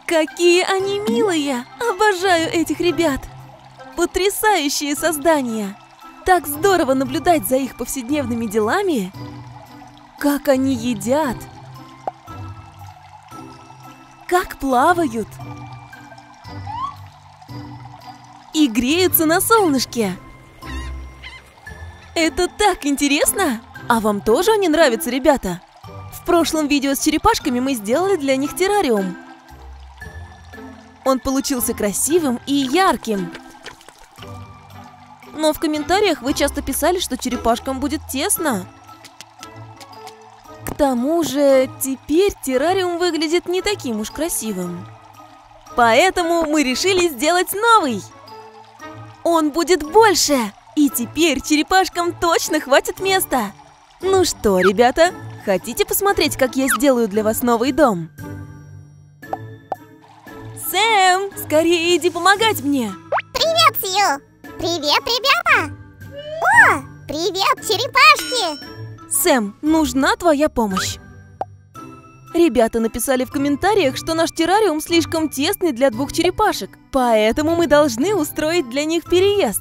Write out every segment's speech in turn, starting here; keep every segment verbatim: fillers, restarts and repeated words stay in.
Какие они милые! Обожаю этих ребят! Потрясающие создания! Так здорово наблюдать за их повседневными делами! Как они едят! Как плавают! И греются на солнышке! Это так интересно! А вам тоже они нравятся, ребята? В прошлом видео с черепашками мы сделали для них террариум. Он получился красивым и ярким. Но в комментариях вы часто писали, что черепашкам будет тесно. К тому же, теперь террариум выглядит не таким уж красивым. Поэтому мы решили сделать новый. Он будет больше, и теперь черепашкам точно хватит места. Ну что, ребята, хотите посмотреть, как я сделаю для вас новый дом? Сэм, скорее иди помогать мне! Привет, Сью! Привет, ребята! О, привет, черепашки! Сэм, нужна твоя помощь. Ребята написали в комментариях, что наш террариум слишком тесный для двух черепашек, поэтому мы должны устроить для них переезд.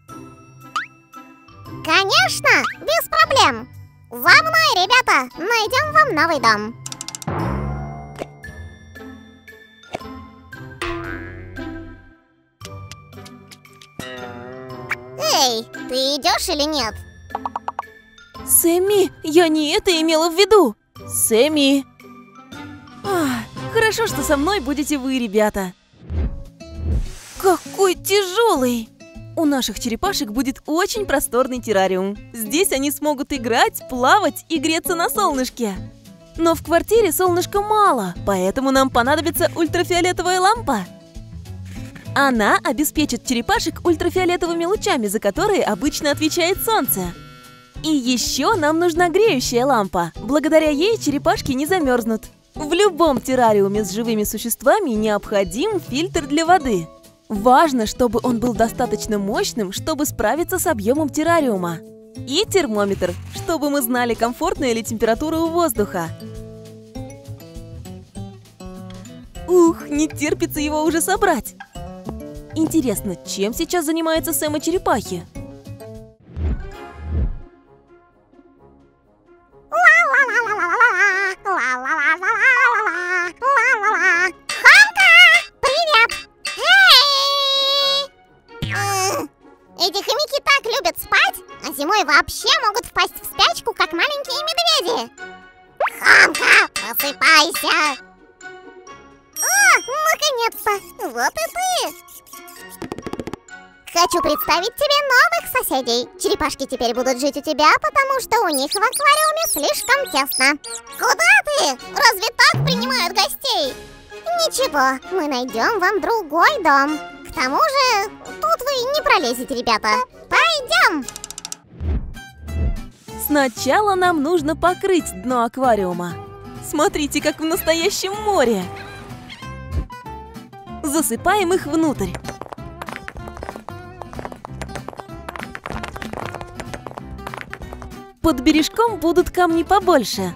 Конечно, без проблем! За мной, ребята! Найдем вам новый дом! Эй, ты идешь или нет? Сэмми, я не это имела в виду! Сэмми! Ах, хорошо, что со мной будете вы, ребята. Какой тяжелый! У наших черепашек будет очень просторный террариум. Здесь они смогут играть, плавать и греться на солнышке. Но в квартире солнышка мало, поэтому нам понадобится ультрафиолетовая лампа. Она обеспечит черепашек ультрафиолетовыми лучами, за которые обычно отвечает солнце. И еще нам нужна греющая лампа. Благодаря ей черепашки не замерзнут. В любом террариуме с живыми существами необходим фильтр для воды. Важно, чтобы он был достаточно мощным, чтобы справиться с объемом террариума. И термометр, чтобы мы знали, комфортная ли температура у воздуха. Ух, не терпится его уже собрать. Интересно, чем сейчас занимается Сэм и черепахи? Эти хомяки так любят спать, а зимой вообще могут впасть в спячку, как маленькие медведи. Хамка, просыпайся! О, наконец-то! Вот и ты! Хочу представить тебе новых соседей. Черепашки теперь будут жить у тебя, потому что у них в аквариуме слишком тесно. Куда ты? Разве так принимают гостей? Ничего, мы найдем вам другой дом. К тому же, тут вы не пролезете, ребята. Пойдем! Сначала нам нужно покрыть дно аквариума. Смотрите, как в настоящем море. Засыпаем их внутрь. Под бережком будут камни побольше.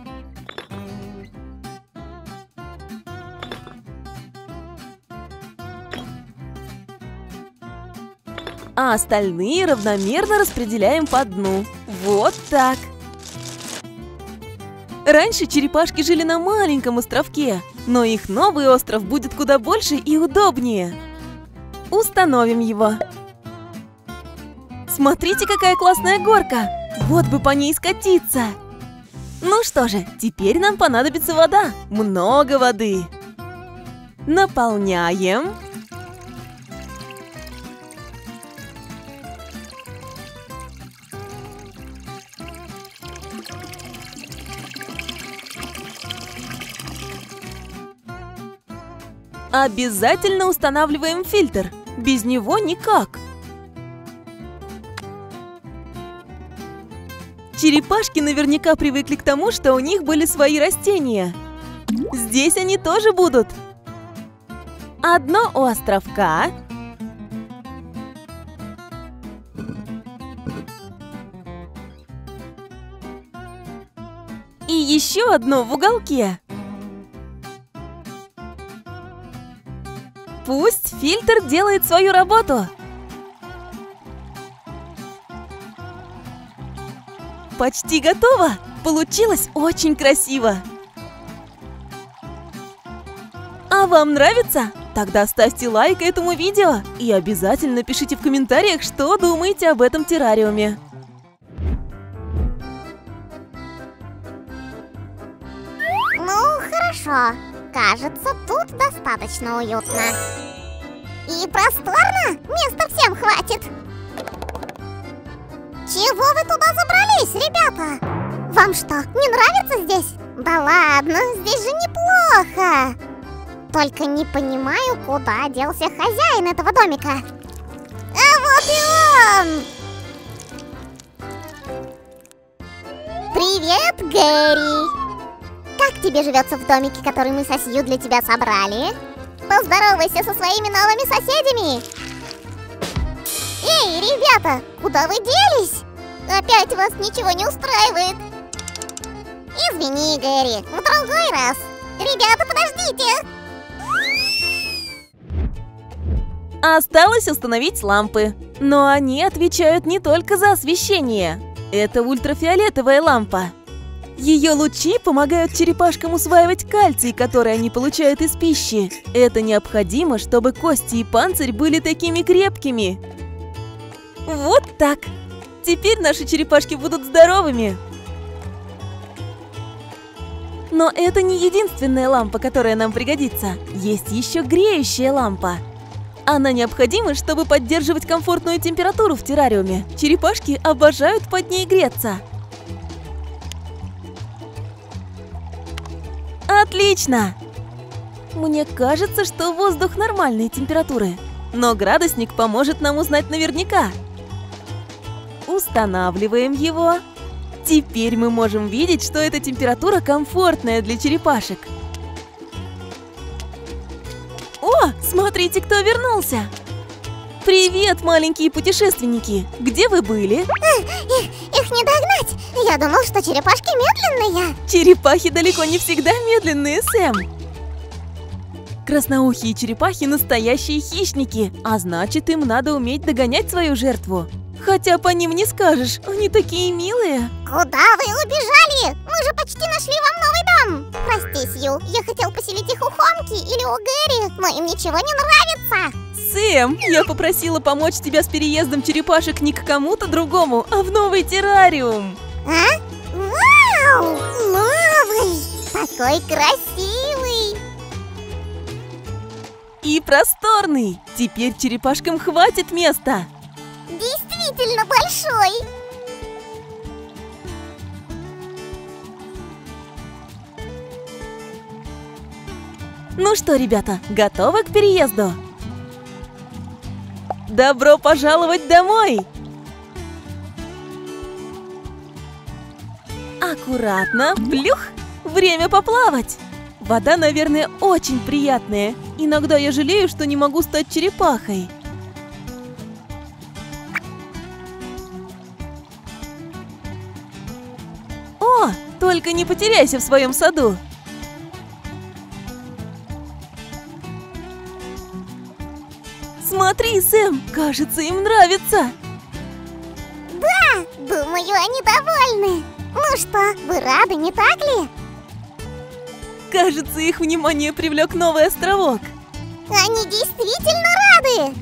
А остальные равномерно распределяем по дну. Вот так. Раньше черепашки жили на маленьком островке, но их новый остров будет куда больше и удобнее. Установим его. Смотрите, какая классная горка! Вот бы по ней скатиться! Ну что же, теперь нам понадобится вода. Много воды. Наполняем. Обязательно устанавливаем фильтр. Без него никак. Черепашки наверняка привыкли к тому, что у них были свои растения. Здесь они тоже будут. Одно у островка. И еще одно в уголке. Пусть фильтр делает свою работу. Почти готово! Получилось очень красиво! А вам нравится? Тогда ставьте лайк этому видео и обязательно пишите в комментариях, что думаете об этом террариуме. Ну, хорошо. Кажется, тут достаточно уютно. И просторно? Места всем хватит. Чего вы туда забрались, ребята? Вам что, не нравится здесь? Да ладно, здесь же неплохо. Только не понимаю, куда делся хозяин этого домика. А вот и он! Привет, Гэри! Как тебе живется в домике, который мы со Сью для тебя собрали? Поздоровайся со своими новыми соседями! Эй, ребята, куда вы делись? Опять вас ничего не устраивает? Извини, Гэри, в другой раз. Ребята, подождите! Осталось установить лампы. Но они отвечают не только за освещение. Это ультрафиолетовая лампа. Ее лучи помогают черепашкам усваивать кальций, который они получают из пищи. Это необходимо, чтобы кости и панцирь были такими крепкими. Вот так. Теперь наши черепашки будут здоровыми. Но это не единственная лампа, которая нам пригодится. Есть еще греющая лампа. Она необходима, чтобы поддерживать комфортную температуру в террариуме. Черепашки обожают под ней греться. Отлично! Мне кажется, что воздух нормальной температуры. Но градусник поможет нам узнать наверняка. Устанавливаем его. Теперь мы можем видеть, что эта температура комфортная для черепашек. О, смотрите, кто вернулся! Привет, маленькие путешественники! Где вы были? Их, их не догнать! Я думал, что черепашки медленные! Черепахи далеко не всегда медленные, Сэм! Красноухие черепахи – настоящие хищники, а значит, им надо уметь догонять свою жертву. Хотя по ним не скажешь, они такие милые. Куда вы убежали? Мы же почти нашли вам новый дом. Прости, Сью, я хотел поселить их у Хомки или у Гэри, но им ничего не нравится. Сэм, я попросила помочь тебя с переездом черепашек не к кому-то другому, а в новый террариум. А? Вау! Новый! Такой красивый! И просторный. Теперь черепашкам хватит места. Действительно большой! Ну что, ребята, готовы к переезду? Добро пожаловать домой! Аккуратно, плюх! Время поплавать! Вода, наверное, очень приятная. Иногда я жалею, что не могу стать черепахой. О, только не потеряйся в своем саду. Смотри, Сэм, кажется, им нравится. Да, думаю, они довольны. Ну что, вы рады, не так ли? Кажется, их внимание привлек новый островок. Они действительно рады.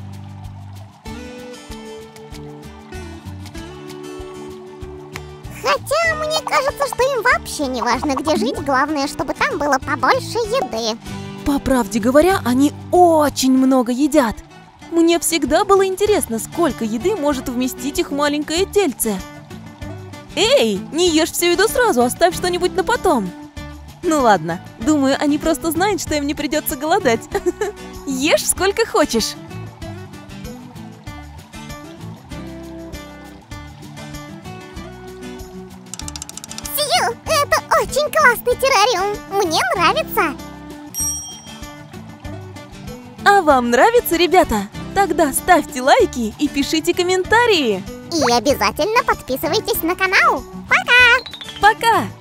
Хотя, мне кажется, что им вообще не важно, где жить. Главное, чтобы там было побольше еды. По правде говоря, они очень много едят. Мне всегда было интересно, сколько еды может вместить их маленькое тельце. Эй, не ешь всю еду сразу, оставь что-нибудь на потом. Ну ладно, думаю, они просто знают, что им не придется голодать. Ешь сколько хочешь. Сью, это очень классный террариум. Мне нравится. А вам нравится, ребята? Тогда ставьте лайки и пишите комментарии. И обязательно подписывайтесь на канал. Пока! Пока!